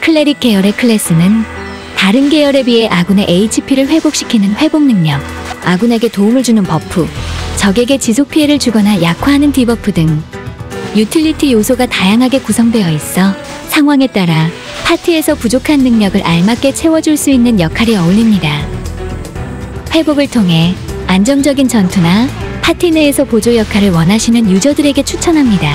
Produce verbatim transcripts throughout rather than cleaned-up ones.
클레릭 계열의 클래스는 다른 계열에 비해 아군의 에이치피를 회복시키는 회복 능력, 아군에게 도움을 주는 버프, 적에게 지속 피해를 주거나 약화하는 디버프 등 유틸리티 요소가 다양하게 구성되어 있어 상황에 따라 파티에서 부족한 능력을 알맞게 채워줄 수 있는 역할이 어울립니다. 회복을 통해 안정적인 전투나 파티 내에서 보조 역할을 원하시는 유저들에게 추천합니다.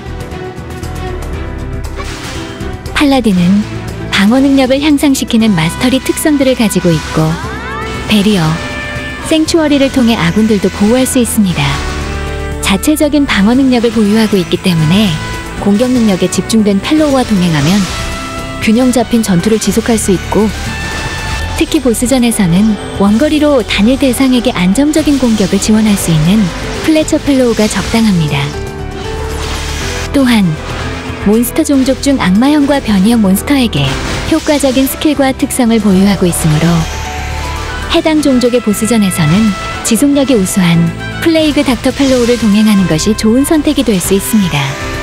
팔라딘은 방어 능력을 향상시키는 마스터리 특성들을 가지고 있고 베리어, 생추어리를 통해 아군들도 보호할 수 있습니다. 자체적인 방어 능력을 보유하고 있기 때문에 공격 능력에 집중된 펠로우와 동행하면 균형 잡힌 전투를 지속할 수 있고, 특히 보스전에서는 원거리로 단일 대상에게 안정적인 공격을 지원할 수 있는 플래처 펠로우가 적당합니다. 또한 몬스터 종족 중 악마형과 변이형 몬스터에게 효과적인 스킬과 특성을 보유하고 있으므로 해당 종족의 보스전에서는 지속력이 우수한 플레이그 닥터 펠로우를 동행하는 것이 좋은 선택이 될 수 있습니다.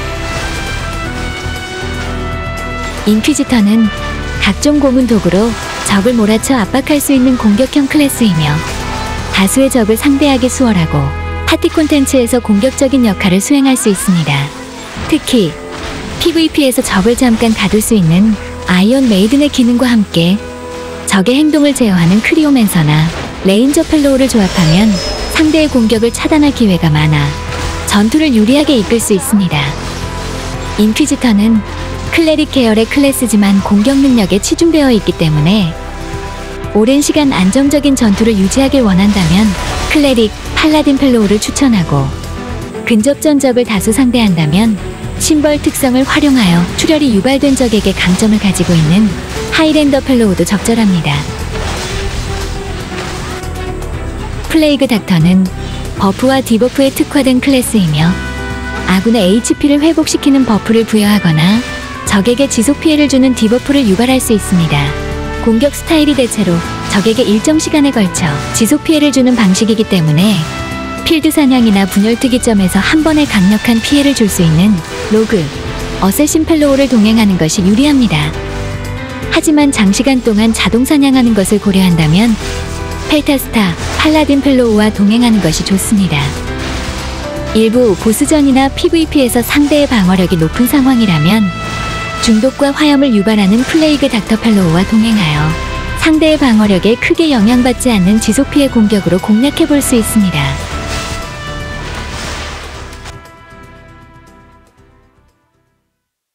인퀴지터는 각종 고문 도구로 적을 몰아쳐 압박할 수 있는 공격형 클래스이며 다수의 적을 상대하기 수월하고 파티 콘텐츠에서 공격적인 역할을 수행할 수 있습니다. 특히 피브이피에서 적을 잠깐 가둘 수 있는 아이언 메이든의 기능과 함께 적의 행동을 제어하는 크리오맨서나 레인저 펠로우를 조합하면 상대의 공격을 차단할 기회가 많아 전투를 유리하게 이끌 수 있습니다. 인퀴지터는 클레릭 계열의 클래스지만 공격 능력에 치중되어 있기 때문에 오랜 시간 안정적인 전투를 유지하길 원한다면 클레릭, 팔라딘 펠로우를 추천하고, 근접전 적을 다수 상대한다면 심벌 특성을 활용하여 출혈이 유발된 적에게 강점을 가지고 있는 하이랜더 펠로우도 적절합니다. 플레이그 닥터는 버프와 디버프에 특화된 클래스이며 아군의 에이치피를 회복시키는 버프를 부여하거나 적에게 지속 피해를 주는 디버프를 유발할 수 있습니다. 공격 스타일이 대체로 적에게 일정 시간에 걸쳐 지속 피해를 주는 방식이기 때문에 필드 사냥이나 분열 특이점에서 한 번에 강력한 피해를 줄 수 있는 로그, 어쌔신 펠로우를 동행하는 것이 유리합니다. 하지만 장시간 동안 자동 사냥하는 것을 고려한다면 펠타스타, 팔라딘 펠로우와 동행하는 것이 좋습니다. 일부 보스전이나 피브이피에서 상대의 방어력이 높은 상황이라면 중독과 화염을 유발하는 플레이그 닥터 펠로우와 동행하여 상대의 방어력에 크게 영향받지 않는 지속 피해 공격으로 공략해 볼 수 있습니다.